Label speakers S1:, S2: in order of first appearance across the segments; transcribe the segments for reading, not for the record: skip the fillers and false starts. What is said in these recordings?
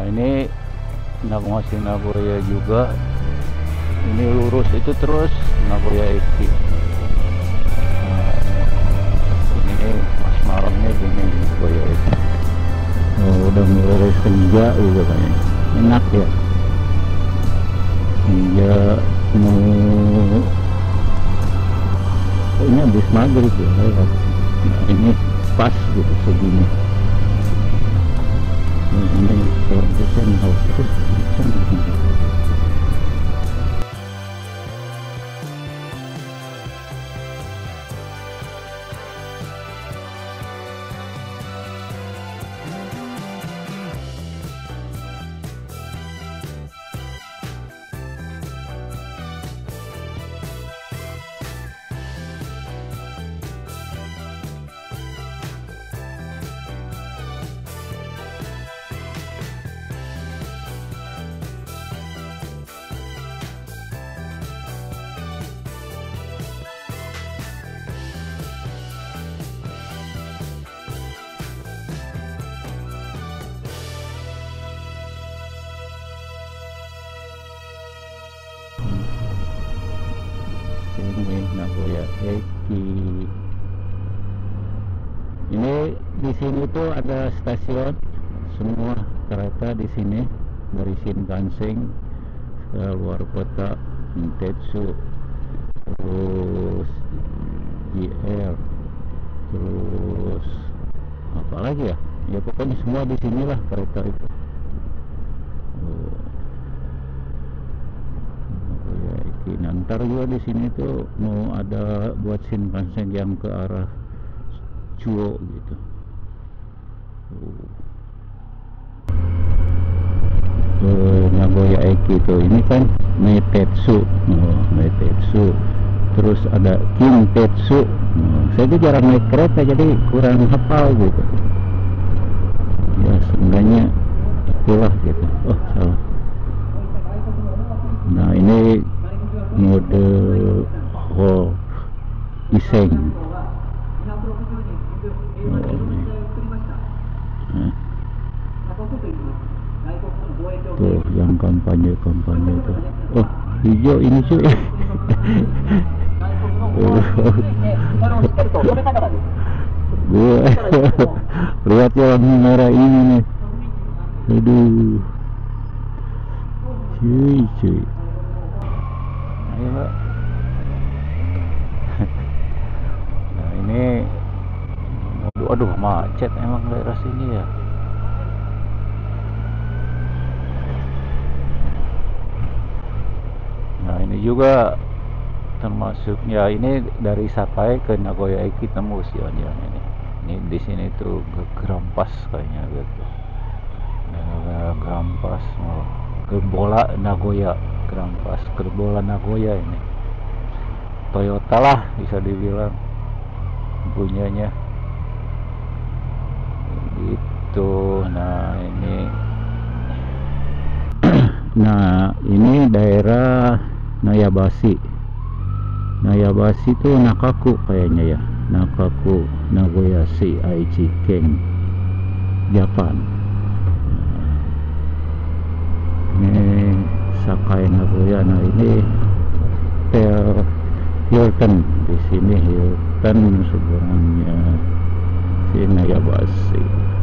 S1: ini masih Nagoya juga. Ini lurus itu terus Nagoya Eki. Nah, ini pas malamnya gini Nagoya Eki. Oh, udah mulai senja juga kayaknya. Enak ya. Senja mau ini habis maghrib ya. Nah, ini pas gitu segini. Ini produsen terus ini Nagoya Eki. Ini di sini tuh ada stasiun, semua kereta di sini dari Shinkansen ke luar kota, Mintetsu, terus JR, terus apa lagi ya? Ya pokoknya semua di sinilah kereta itu. Nah, ntar juga di sini tuh mau ada buat Shinkansen yang ke arah Chuo gitu. Nagoya Eki tuh ini kan Meitetsu, Meitetsu. Terus ada Kintetsu. Saya tuh jarang naik kereta jadi kurang hafal gitu. Ya seenggaknya itulah gitu. Oh salah. Nah ini mode Iseng. Tuh yang kampanye itu. Oh hijau ini cuy. Gue lihat yang merah ini nih. Aduh cuy. Ayo Mbak. Nah ini aduh macet emang daerah sini ya. Nah ini juga termasuk ya, ini dari Sakai ke Nagoya Eki tembus ya ini. Ini di sini tuh Gerampas kayaknya gitu. Gerampas ke bola Nagoya, Gerampas ke bola Nagoya ini. Toyota lah bisa dibilang punyanya. Gitu. Nah ini nah ini daerah Nayabashi. Nayabashi itu Nakaku kayaknya ya. Nakaku Nagoya Shi Aichi Ken, Japan. Ini Sakai Nagoya. Nah ini Hotel Hilton di sini, Hilton sebenarnya si Nayabashi.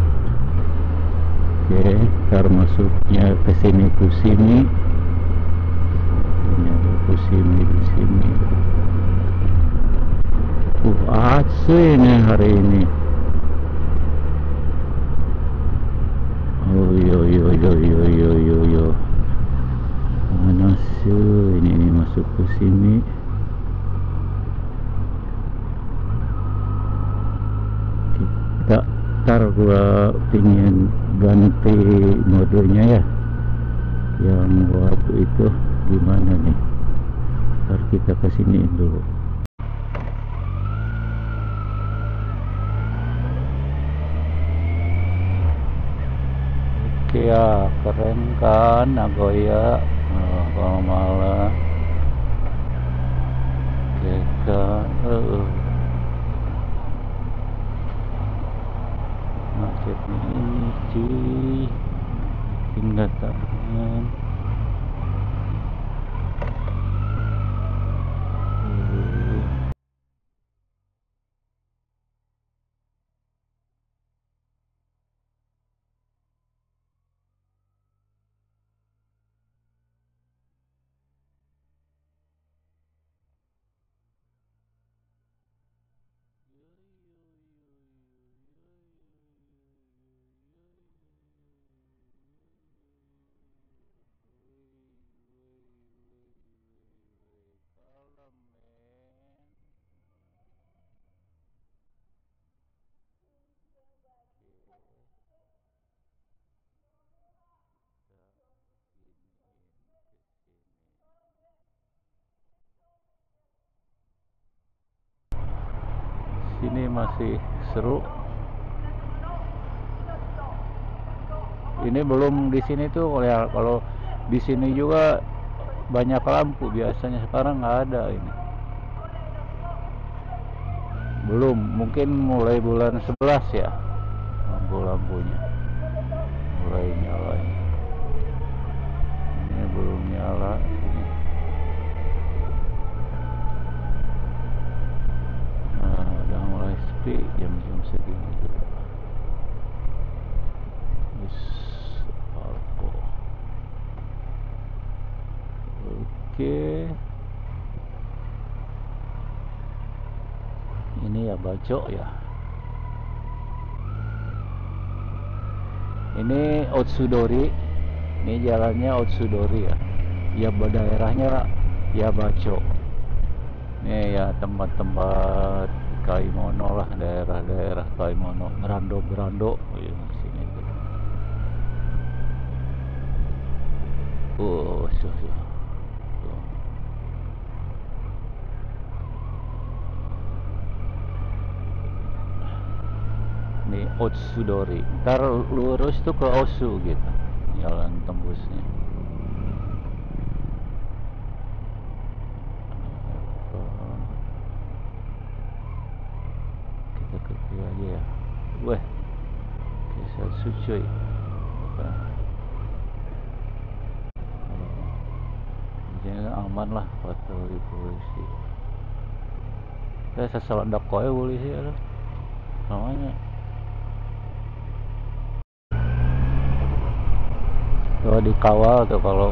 S1: Oke, ntar masuknya ke sini Fushimi. Ini ada Fushimi di sini. Atsui nih hari ini. Oh yo. Panas ini masuk ke sini. Kita ntar gua pingin ganti modenya ya. Yang waktu itu gimana nih? Ntar kita kesini dulu. Ya keren kan Nagoya. Kalau malah kan macetnya ini cuy. makin nggak tahan. Sini masih seru. Ini belum di sini tuh ya, kalau di sini juga banyak lampu, biasanya sekarang nggak ada ini. Belum, mungkin mulai bulan 11 ya lampu-lampunya mulai nyala. Ini belum nyala ini. Nah, udah mulai sepi jam-jam segini juga. Oke. Ini ya Bacok ya. Ini Otsudori. Ini jalannya Otsudori ya. Ya daerahnya ya Bacok. Ini ya tempat-tempat Kaimono lah, daerah-daerah Kaimono, Brando ya sini tuh. Ini Otsudori. Ntar lurus tuh ke Osu gitu, jalan tembusnya. Kita ke kiri aja ya. Weh, Kisatsu cuy. Jadi aman lah patroli polisi. Saya seseledak koe polisi ada. Namanya. Tuh dikawal tuh kalau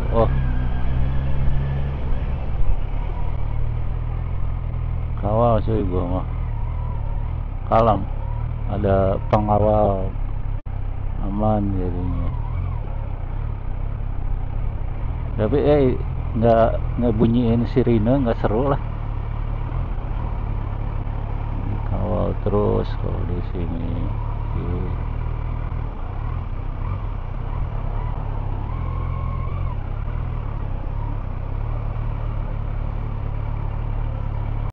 S1: kawal cuy gua mah. Kalem. Ada pengawal, aman jadinya. Tapi nggak bunyiin sirine, nggak seru lah. Kawal terus kalau di sini.